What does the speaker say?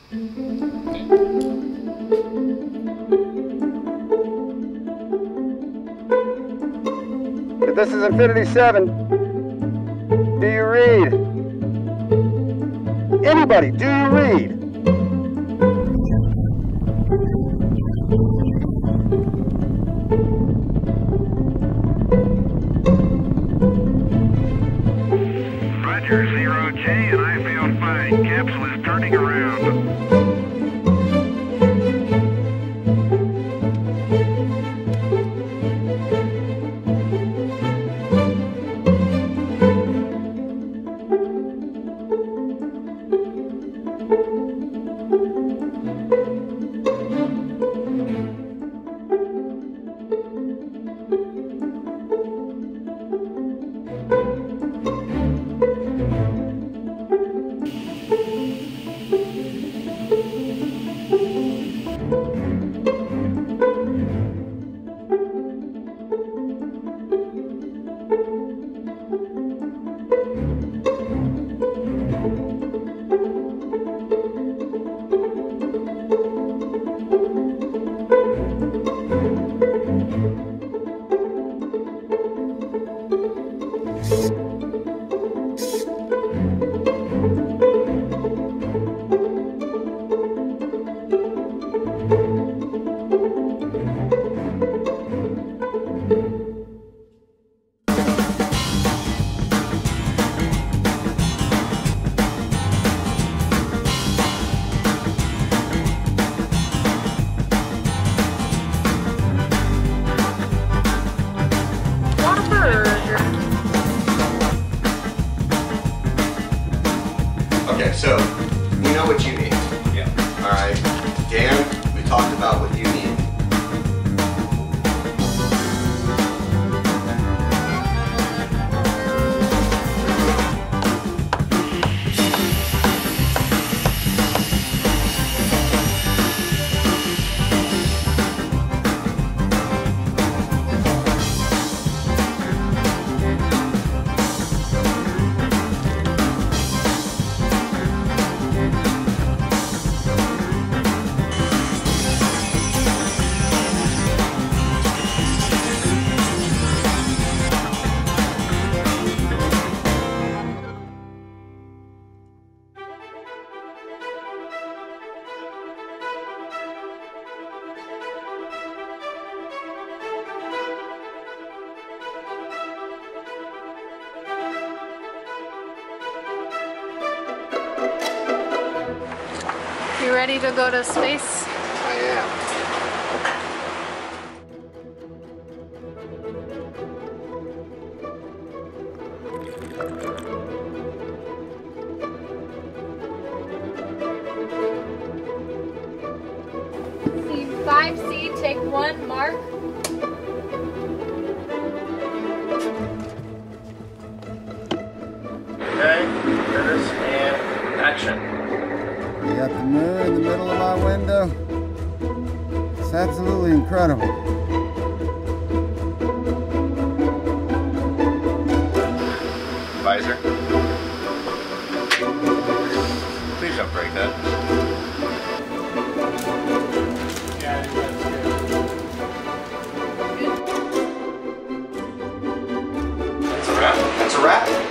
This is Infinity 7. Do you read? Anybody, do you read? Roger, 0J, and I feel fine. Capsule is turning around. Okay, so we know what you need. Yeah. All right, Dan, we talked about what you need. You ready to go to space? I am. C5C, take 1, mark. Okay, curse and action. You got the moon in the middle of my window. It's absolutely incredible. Visor. Please don't break that. Yeah, that's good. That's a wrap. That's a wrap.